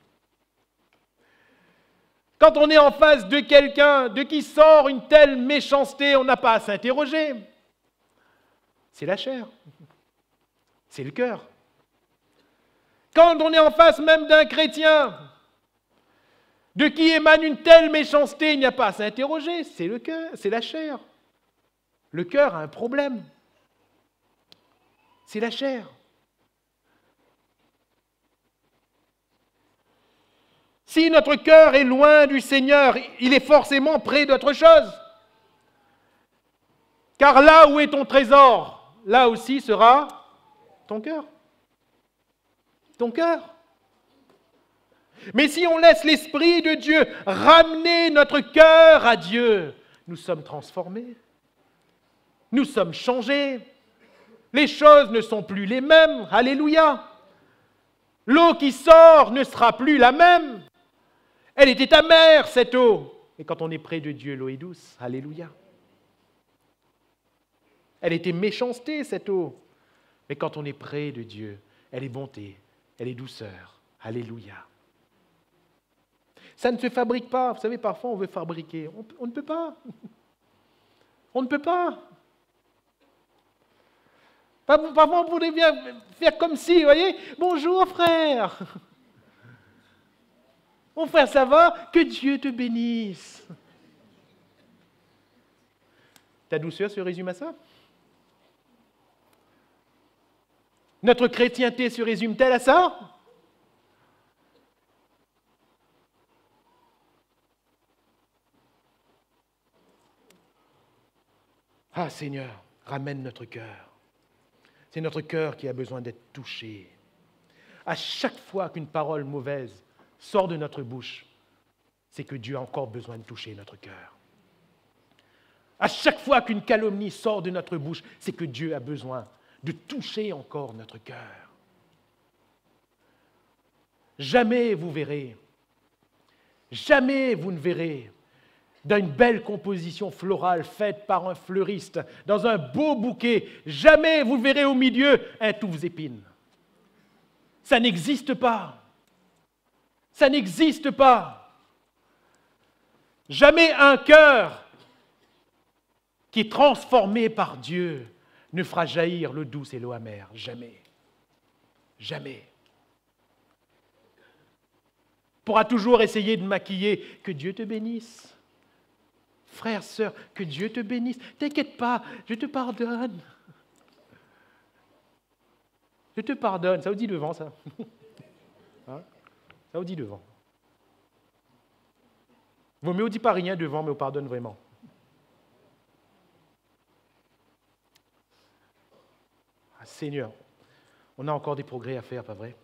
Quand on est en face de quelqu'un de qui sort une telle méchanceté, on n'a pas à s'interroger. C'est la chair. C'est le cœur. Quand on est en face même d'un chrétien de qui émane une telle méchanceté, il n'y a pas à s'interroger. C'est le cœur, c'est la chair. Le cœur a un problème. C'est la chair. Si notre cœur est loin du Seigneur, il est forcément près d'autre chose. Car là où est ton trésor, là aussi sera ton cœur. Ton cœur. Mais si on laisse l'Esprit de Dieu ramener notre cœur à Dieu, nous sommes transformés. Nous sommes changés. Les choses ne sont plus les mêmes. Alléluia. L'eau qui sort ne sera plus la même. Elle était amère, cette eau. Et quand on est près de Dieu, l'eau est douce. Alléluia. Elle était méchanceté, cette eau. Mais quand on est près de Dieu, elle est bonté, elle est douceur. Alléluia. Ça ne se fabrique pas. Vous savez, parfois on veut fabriquer. On ne peut pas. On ne peut pas. Parfois on pourrait bien faire comme si, vous voyez, bonjour frère. Mon frère, ça va? Que Dieu te bénisse. Ta douceur se résume à ça? Notre chrétienté se résume-t-elle à ça? Ah Seigneur, ramène notre cœur. C'est notre cœur qui a besoin d'être touché. À chaque fois qu'une parole mauvaise sort de notre bouche, c'est que Dieu a encore besoin de toucher notre cœur. À chaque fois qu'une calomnie sort de notre bouche, c'est que Dieu a besoin de toucher encore notre cœur. Jamais vous verrez, jamais vous ne verrez d'une belle composition florale faite par un fleuriste, dans un beau bouquet, jamais vous verrez au milieu un touffe-épines. Ça n'existe pas. Ça n'existe pas. Jamais un cœur qui est transformé par Dieu ne fera jaillir l'eau douce et l'eau amère. Jamais. Jamais. On pourra toujours essayer de maquiller. Que Dieu te bénisse. Frère, sœur, que Dieu te bénisse. T'inquiète pas, je te pardonne. Je te pardonne. Ça vous dit devant, ça? Hein? Ça vous dit devant. Vaut mieux, on ne dit pas rien devant, mais on pardonne vraiment. Ah, Seigneur, on a encore des progrès à faire, pas vrai?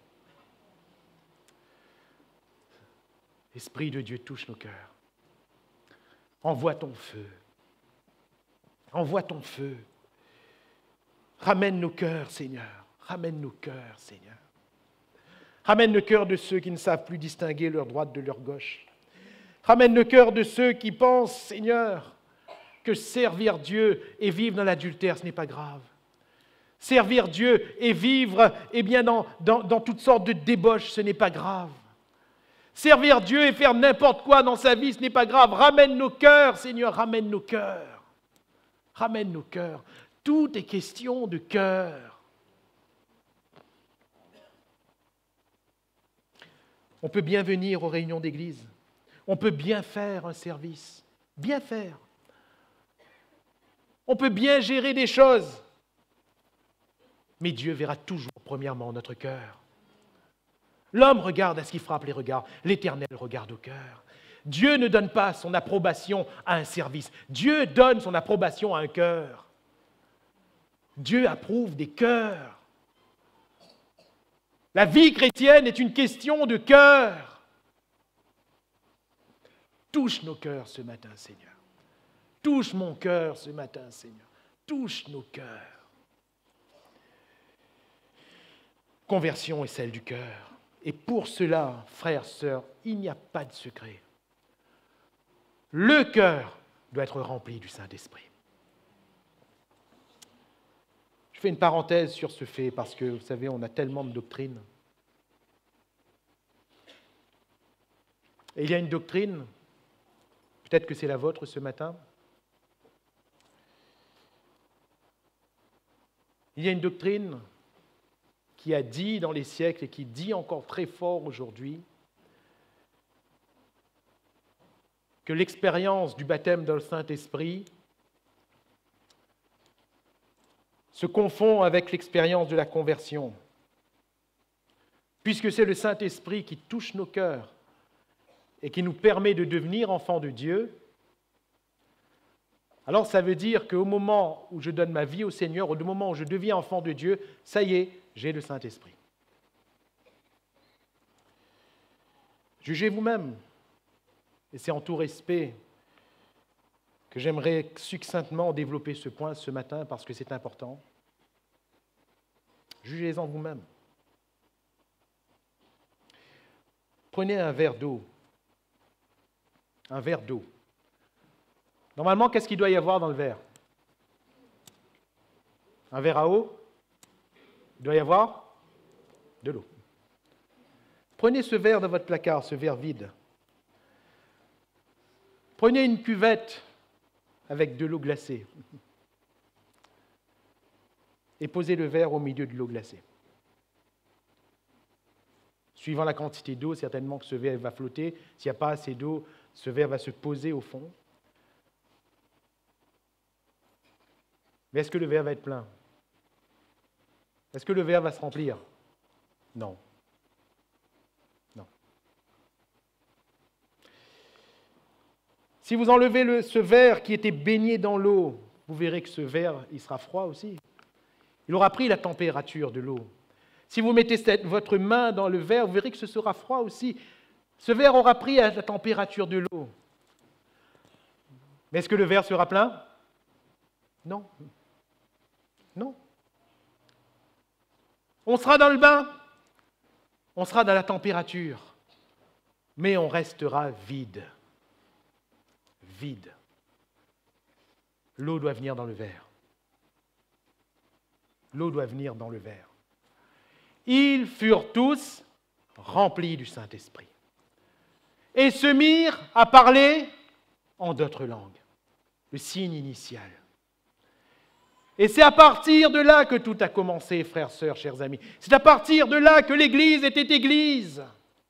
Esprit de Dieu, touche nos cœurs. Envoie ton feu. Envoie ton feu. Ramène nos cœurs, Seigneur. Ramène nos cœurs, Seigneur. Ramène le cœur de ceux qui ne savent plus distinguer leur droite de leur gauche. Ramène le cœur de ceux qui pensent, Seigneur, que servir Dieu et vivre dans l'adultère, ce n'est pas grave. Servir Dieu et vivre dans toutes sortes de débauches, ce n'est pas grave. Servir Dieu et faire n'importe quoi dans sa vie, ce n'est pas grave. Ramène nos cœurs, Seigneur, ramène nos cœurs. Ramène nos cœurs. Tout est question de cœur. On peut bien venir aux réunions d'église. On peut bien faire un service. Bien faire. On peut bien gérer des choses. Mais Dieu verra toujours, premièrement, notre cœur. L'homme regarde à ce qui frappe les regards. L'Éternel regarde au cœur. Dieu ne donne pas son approbation à un service. Dieu donne son approbation à un cœur. Dieu approuve des cœurs. La vie chrétienne est une question de cœur. Touche nos cœurs ce matin, Seigneur. Touche mon cœur ce matin, Seigneur. Touche nos cœurs. Conversion est celle du cœur. Et pour cela, frères, sœurs, il n'y a pas de secret. Le cœur doit être rempli du Saint-Esprit. Je fais une parenthèse sur ce fait parce que, vous savez, on a tellement de doctrines. Et il y a une doctrine, peut-être que c'est la vôtre ce matin. Il y a une doctrine qui a dit dans les siècles et qui dit encore très fort aujourd'hui que l'expérience du baptême dans le Saint-Esprit se confond avec l'expérience de la conversion, puisque c'est le Saint-Esprit qui touche nos cœurs et qui nous permet de devenir enfants de Dieu. Alors ça veut dire qu'au moment où je donne ma vie au Seigneur, au moment où je deviens enfant de Dieu, ça y est, j'ai le Saint-Esprit. Jugez vous-même, et c'est en tout respect que j'aimerais succinctement développer ce point ce matin parce que c'est important. Jugez-en vous-même. Prenez un verre d'eau. Un verre d'eau. Normalement, qu'est-ce qu'il doit y avoir dans le verre? Un verre à eau? Il doit y avoir de l'eau. Prenez ce verre de votre placard, ce verre vide. Prenez une cuvette avec de l'eau glacée et posez le verre au milieu de l'eau glacée. Suivant la quantité d'eau, certainement que ce verre va flotter. S'il n'y a pas assez d'eau, ce verre va se poser au fond. Mais est-ce que le verre va être plein? Est-ce que le verre va se remplir? Non. Non. Si vous enlevez ce verre qui était baigné dans l'eau, vous verrez que ce verre, il sera froid aussi. Il aura pris la température de l'eau. Si vous mettez votre main dans le verre, vous verrez que ce sera froid aussi. Ce verre aura pris la température de l'eau. Mais est-ce que le verre sera plein? Non. Non. On sera dans le bain, on sera dans la température, mais on restera vide. Vide. L'eau doit venir dans le verre. L'eau doit venir dans le verre. Ils furent tous remplis du Saint-Esprit et se mirent à parler en d'autres langues. Le signe initial. Et c'est à partir de là que tout a commencé, frères, sœurs, chers amis. C'est à partir de là que l'Église était Église.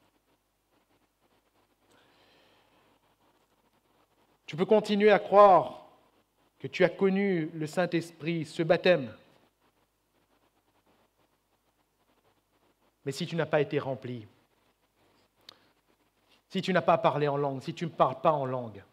Tu peux continuer à croire que tu as connu le Saint-Esprit, ce baptême. Mais si tu n'as pas été rempli, si tu n'as pas parlé en langue, si tu ne parles pas en langue,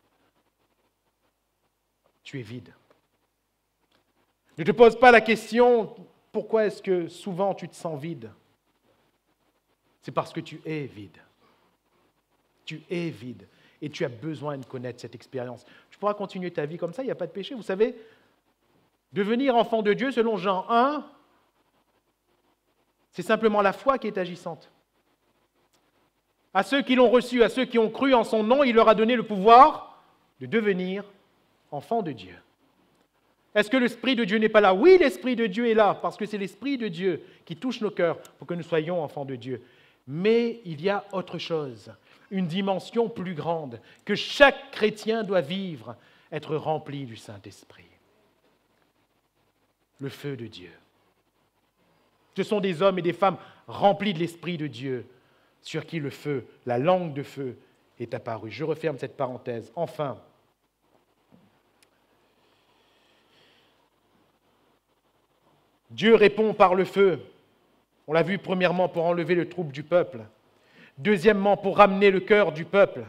tu es vide. Ne te pose pas la question, pourquoi est-ce que souvent tu te sens vide? C'est parce que tu es vide. Tu es vide et tu as besoin de connaître cette expérience. Tu pourras continuer ta vie comme ça, il n'y a pas de péché. Vous savez, devenir enfant de Dieu, selon Jean 1, c'est simplement la foi qui est agissante. À ceux qui l'ont reçu, à ceux qui ont cru en son nom, il leur a donné le pouvoir de devenir enfants de Dieu. Est-ce que l'Esprit de Dieu n'est pas là? Oui, l'Esprit de Dieu est là, parce que c'est l'Esprit de Dieu qui touche nos cœurs pour que nous soyons enfants de Dieu. Mais il y a autre chose, une dimension plus grande, que chaque chrétien doit vivre, être rempli du Saint-Esprit. Le feu de Dieu. Ce sont des hommes et des femmes remplis de l'Esprit de Dieu, sur qui le feu, la langue de feu, est apparue. Je referme cette parenthèse. Enfin, Dieu répond par le feu. On l'a vu premièrement pour enlever le trouble du peuple. Deuxièmement, pour ramener le cœur du peuple.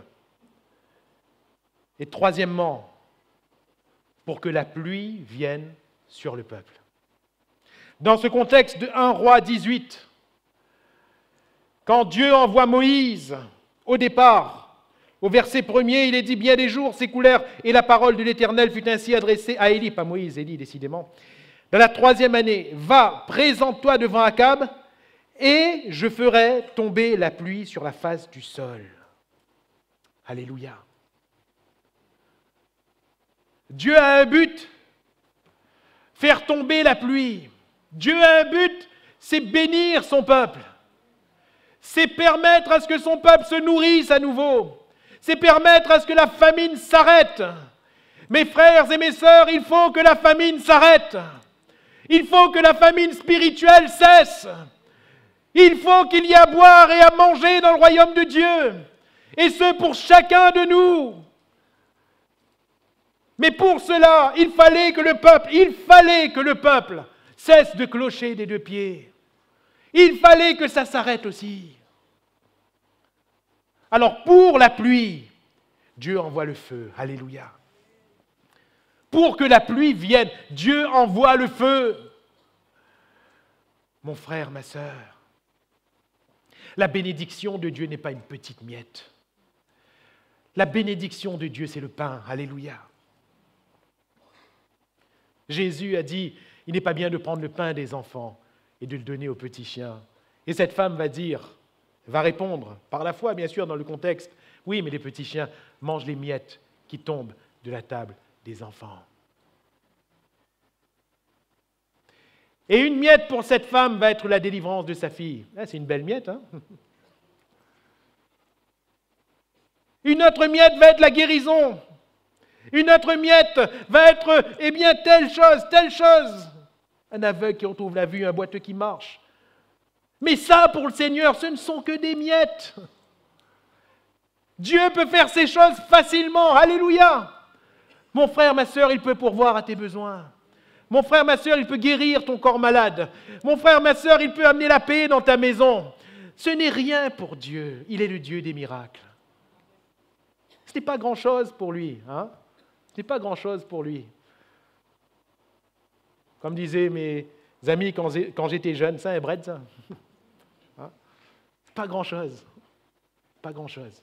Et troisièmement, pour que la pluie vienne sur le peuple. Dans ce contexte de 1 Roi 18, quand Dieu envoie Moïse au départ, au verset 1er, il est dit « Bien des jours s'écoulèrent et la parole de l'Éternel fut ainsi adressée à Élie », pas Moïse, Élie décidément. Dans la 3e année, « Va, présente-toi devant Akab, et je ferai tomber la pluie sur la face du sol. » Alléluia. Dieu a un but, faire tomber la pluie. Dieu a un but, c'est bénir son peuple. C'est permettre à ce que son peuple se nourrisse à nouveau. C'est permettre à ce que la famine s'arrête. Mes frères et mes sœurs, il faut que la famine s'arrête. Il faut que la famine spirituelle cesse. Il faut qu'il y ait à boire et à manger dans le royaume de Dieu. Et ce, pour chacun de nous. Mais pour cela, il fallait que le peuple cesse de clocher des deux pieds. Il fallait que ça s'arrête aussi. Alors, pour la pluie, Dieu envoie le feu. Alléluia. Pour que la pluie vienne, Dieu envoie le feu. Mon frère, ma sœur, la bénédiction de Dieu n'est pas une petite miette. La bénédiction de Dieu, c'est le pain. Alléluia. Jésus a dit, il n'est pas bien de prendre le pain des enfants et de le donner aux petits chiens. Et cette femme va répondre, par la foi bien sûr dans le contexte, oui, mais les petits chiens mangent les miettes qui tombent de la table des enfants. Et une miette pour cette femme va être la délivrance de sa fille. Ah, c'est une belle miette, hein? Une autre miette va être la guérison Une autre miette va être, eh bien, telle chose, telle chose. Un aveugle qui retrouve la vue, un boiteux qui marche. Mais ça, pour le Seigneur, ce ne sont que des miettes. Dieu peut faire ces choses facilement. Alléluia. Mon frère, ma sœur, il peut pourvoir à tes besoins. Mon frère, ma sœur, il peut guérir ton corps malade. Mon frère, ma sœur, il peut amener la paix dans ta maison. Ce n'est rien pour Dieu. Il est le Dieu des miracles. Ce n'est pas grand-chose pour lui. Hein? Ce n'est pas grand-chose pour lui. Comme disaient mes amis quand j'étais jeune, ça est bread, ça. Hein? Pas grand-chose. Pas grand-chose.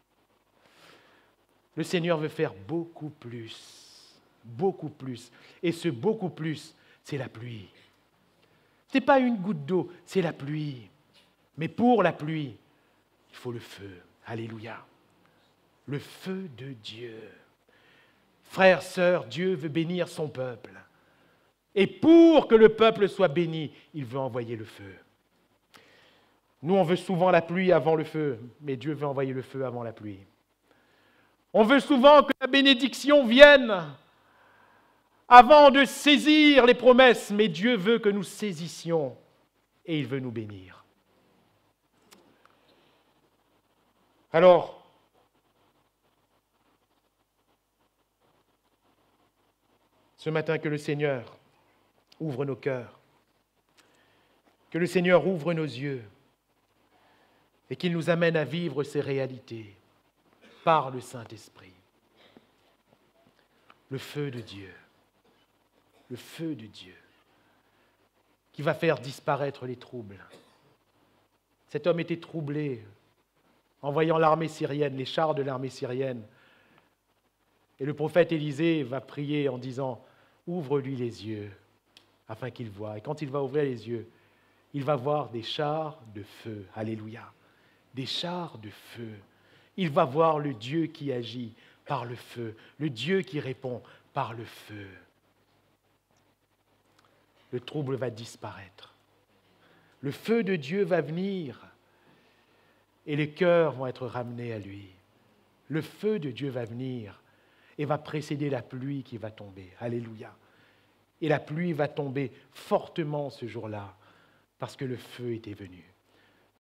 Le Seigneur veut faire beaucoup plus. Beaucoup plus. Et ce beaucoup plus, c'est la pluie. Ce n'est pas une goutte d'eau, c'est la pluie. Mais pour la pluie, il faut le feu. Alléluia. Le feu de Dieu. Frères, sœurs, Dieu veut bénir son peuple. Et pour que le peuple soit béni, il veut envoyer le feu. Nous, on veut souvent la pluie avant le feu, mais Dieu veut envoyer le feu avant la pluie. On veut souvent que la bénédiction vienne avant de saisir les promesses, mais Dieu veut que nous saisissions et il veut nous bénir. Alors, ce matin, que le Seigneur ouvre nos cœurs, que le Seigneur ouvre nos yeux et qu'il nous amène à vivre ces réalités par le Saint-Esprit. Le feu de Dieu, le feu de Dieu qui va faire disparaître les troubles. Cet homme était troublé en voyant l'armée syrienne, les chars de l'armée syrienne. Et le prophète Élisée va prier en disant « Ouvre-lui les yeux afin qu'il voie. » Et quand il va ouvrir les yeux, il va voir des chars de feu. Alléluia. Des chars de feu. Il va voir le Dieu qui agit par le feu, le Dieu qui répond par le feu. Le trouble va disparaître. Le feu de Dieu va venir et les cœurs vont être ramenés à lui. Le feu de Dieu va venir et va précéder la pluie qui va tomber. Alléluia. Et la pluie va tomber fortement ce jour-là parce que le feu était venu.